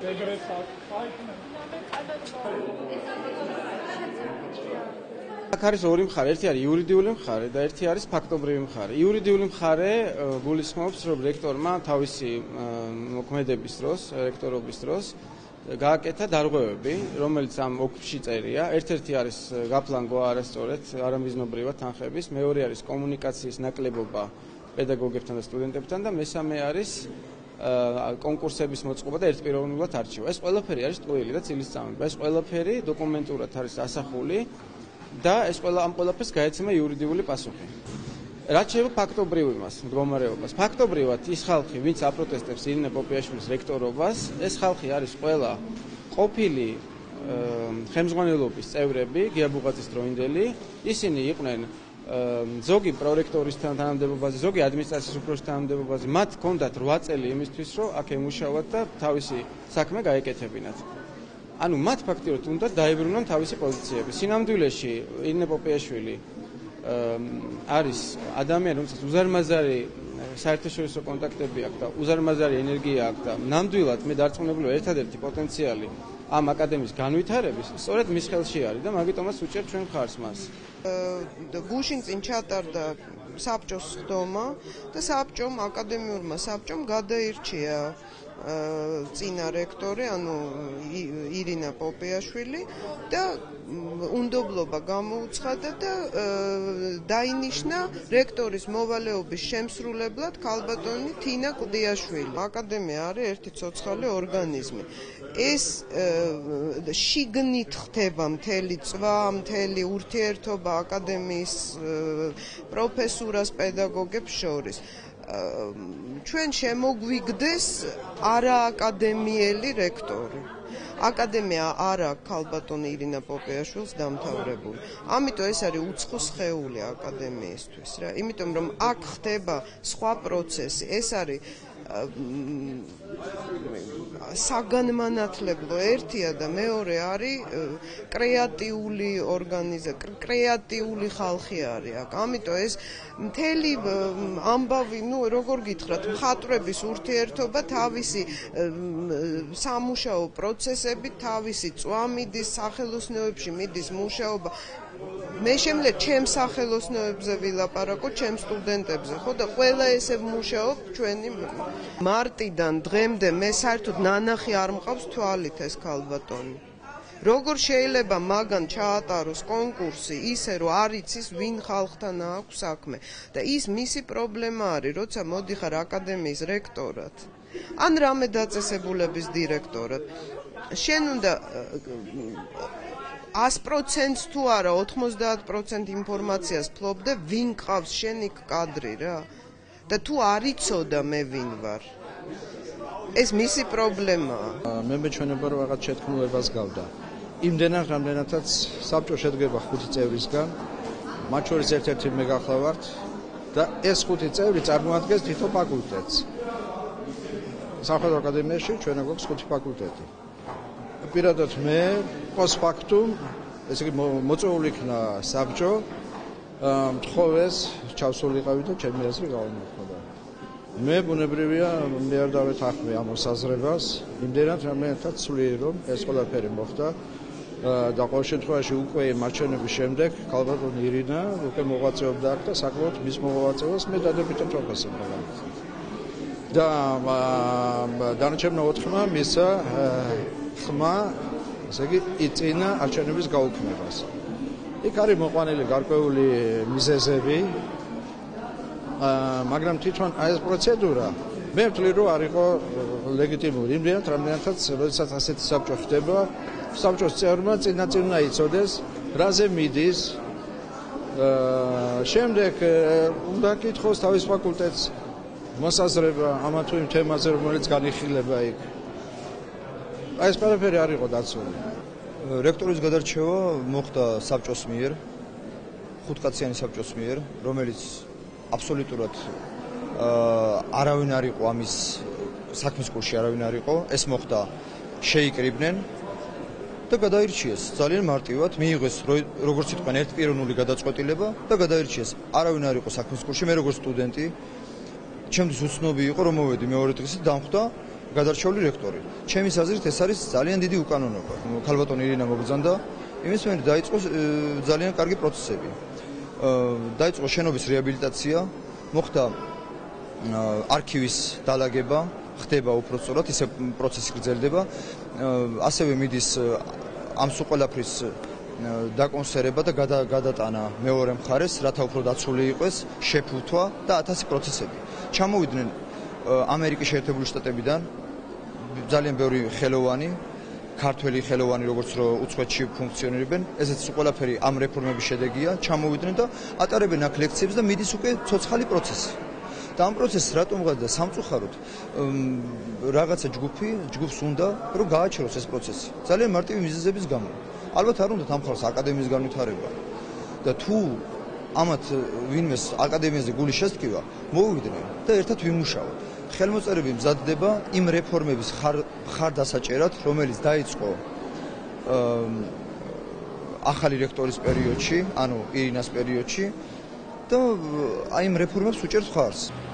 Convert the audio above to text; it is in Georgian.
აქ არის ორი მხარე, ერთი არის იურიდიული მხარე და ერთი არის ფაქტობრივი მხარე. იურიდიული მხარე გულისხმობს, რომ რექტორმა თავისი მოქმედების დროს, რექტორობის დროს გააკეთა დარღვევები, რომელიც ამ ოქში წერია. ერთ-ერთი არის გაფლანგვა არასწორად, არამიზნობრივად თანხების, მეორე არის კომუნიკაციის ნაკლებობა პედაგოგებთან და სტუდენტებთან და მესამე არის კონკურსების მოწყობა და ერთპიროვნულად არჩევა. ეს ყველაფერი არის ტყუილი და წილისწამება. ეს ყველაფერი დოკუმენტურად არის ასახული და ეს ამ ყველაფერს გაეცემა იურიდიული პასუხი. რაც შეეხება ფაქტობრივ მდგომარეობას. ფაქტობრივად ის ხალხი, ვინც აპროტესტებს ირინე პოპიაშვილის რექტორობას, ეს ხალხი არის ყველა ყოფილი ხელმძღვანელობის წევრები, გიაბუღაძის დროინდელი. ისინი იყვნენ ზოგი პრორექტორისთან თანამდებობაზე, ზოგი ადმინისტრაციის უფროსის თანამდებობაზე. მათ ჰქონდათ 8 წელი იმისთვის, რომ აქ ემუშაوات და თავისი საქმე გაეკეთებინათ. ანუ მათ ფაქტიურად უნდა დაებრუნონ თავისი პოზიციები. სინამდვილეში ირინე პოპიაშვილი არის ადამიანი, რომელსაც უზარმაზარი საერთაშორისო კონტაქტები აქვს და უზარმაზარი ენერგია აქვს და ნამდვილად მე დარწმუნებული ვარ, ერთადერთი პოტენციალი ამ აკადემიის განვითარების სწორედ მის ხელში არის და მაგიტომაც უჭერთ ჩვენ მხარს მას. გუშინ წინ ჩატარდა საბჭოს ხდომა და საბჭომ, აკადემიურმა საბჭომ გადაირჩია წინა რექტორი, ანუ ირინა პოპიაშვილი და უნდობლობა გამოუცხადა და დაინიშნა რექტორის მოვალეობის შემსრულებლად ქალბატონი თინა კლდიაშვილი. აკადემია არის ერთი ცოცხალი ორგანიზმი. ეს შიგნით ხდება მთელი წვა, მთელი ურთიერთობა აკადემიის პროფესურას პედაგოგებს შორის. ჩვენ შემოგვიგდეს არააკადემიელი რექტორი. აკადემია არ აქვს ქალბატონი ირინა პოპიაშვილს დამთავრებული. ამიტომ ეს არის უცხო სხეული აკადემიისთვის რა. იმიტომ რომ აქ ხდება სხვა პროცესი. ეს არის საგანმანათლებლო ერთია და მეორე არის კრეატიული კრეატიული ხალხი არის აქ. ამიტომ ეს მთელი ამბავი, როგორ გითხრათ, მხატვრების ურთიერთობა თავისი სამუშაო პროცესები, თავისი წვა მიდის სახელოსნოებში, მიდის მუშაობა. მე შემიძლია ჩემ სახელოსნოებზე ვილაპარაკო, ჩემ სტუდენტებზე, ხო და ყველა ესე მუშაობ ჩვენი მარტიდან დღემდე მე საერთოდ ნანახი არ მყავს თვალით ეს ქალბატონი. როგორ შეიძლება მაგან ჩაატაროს კონკურსი ისე რომ არ იცის ვინ ხალხთან აქვს საქმე და ის მისი პრობლემა არის, როცა მოდიხარ აკადემიის რექტორად ან რამე დაწესებულების დირექტორად. შენ უნდა 100% თუ არა 90% ინფორმაციას ფლობდე ვინ ყავს შენ იქ კადრი რა და თუ არ იცოდა მე ვინ ვარ. ეს მისი პრობლემაა. მე მეჩვენება რომ რაღაც შეთქმულებას გავდა. იმდენად რამდენადაც საბჭო შედგება 5 წევრისგან, მათ შორის ერთ-ერთი მე გახლავართ და ეს 5 წევრი წარმოადგენს თითო ფაკულტეტს. სამხედრო აკადემიაში ჩვენ გვაქვს 5 ფაკულტეტი. პირადად მე პოსტფაქტუმ, ესე იგი მოწვეული იქნა საბჭო, მთხოვეს ჩავსულიყავი და ჩემი აზრი გავამოხდა. მე ბუნებრივია მე არ დავეთანხმე ამ მოსაზრებას, იმდენად რამდენადაც სულიერ რომ ეს ყველაფერი მოხდა და ყოველ შემთხვევაში უკვე მარჩენების შემდეგ ქალბატონი ირინა უკვე მოღვაწეობდა აქ და საკმაოდ მის მოღვაწეობას მე დადებითად პროფესორმა გავიხსენე. და დანარჩენმა 4-მა მისცა ხმა, ესე იგი იწინა არჩევნების გაუქმებას. იქ არის მოყვანილი გარკვეული მიზეზები, მაგრამ თვითონ ეს პროცედურა მე ვთვლი რომ არ იყო ლეგიტიმური. იმდენად რამდენადაც როდესაც ასეთი საბჭო ხდება, საბჭოს წევრმა წინაწინ უნდა იცოდეს რაზე მიდის. შემდეგ უნდა კითხოს თავის ფაკულტეტს მოსაზრება ამა თუ იმ თემაზე, რომელიც განიხილება იქ. ეს ყველაფერი არ იყო დაცული. რექტორის გადარჩევა მოხდა საბჭოს მიერ, 5-კაციანი საბჭოს მიერ, რომელიც აბსოლუტურად არავინ არ იყო ამის საქმის კურსში არავინ არ იყო. ეს მოხდა შეიკრიბნენ და გადაირჩიეს ძალიან მარტივად, მიიღეს როგორც იტყვიან ერთპიროვნული გადაწყვეტილება და გადაირჩიეს. არავინ არ იყო საქმის კურსში, მე როგორც სტუდენტი ჩემთვის უცნობი იყო რომ მოვედი მეორე დღესაც დამხვდა გადარჩეული რექტორი. ჩემის აზრით ეს არის ძალიან დიდი უკანონობა. ქალბატონი ირინა მოგზანდა, იმის მერე დაიწყო ძალიან კარგი პროცესები. დაიწყო შენობის რეაბილიტაცია, მოხდა არქივის დალაგება, ხდება უпростоრად, ისე პროცესი გრძელდება. ასევე მიდის ამ სულ ყველაფრის დაკონსერვება და გადატანა მეორე მხარეს, რათა უფრო დაცული იყოს, შეფუთვა და 1000 პროცესები. ჩამოვიდნენ ამერიკის შეერთებული შტატებიდან ძალიან ბევრი ხელოვანი, ქართველი ხელოვანი, როგორც რომ უცხოეთში ფუნქციონირებენ, ესეც ყველაფერი ამ რეფორმების შედეგია, ჩამოვიდნენ და ატარებენ აქ ლექციებს და მიდის უკვე ცოცხალი პროცესი. და ამ პროცესს რატომ გადადა სამწუხაროდ რაღაცა ჯგუფს უნდა რომ გააჩეროს ეს პროცესი. ძალიან მარტივი მიზეზების გამო. ალბათ არ უნდა ამ ხალხს აკადემიის განვითარება. და თუ ამათ ვინმეს აკადემიაზე გული შესტკივა, მოვიდნენ და ერთად ვიმუშაოთ. ხელმოწერები მზადდება იმ რეფორმების ხარდასაჭერად, რომელიც დაიწყო ახალი რექტორის პერიოდში, ანუ ირინას პერიოდში და აი იმ რეფორმებს უჭერს ხარს.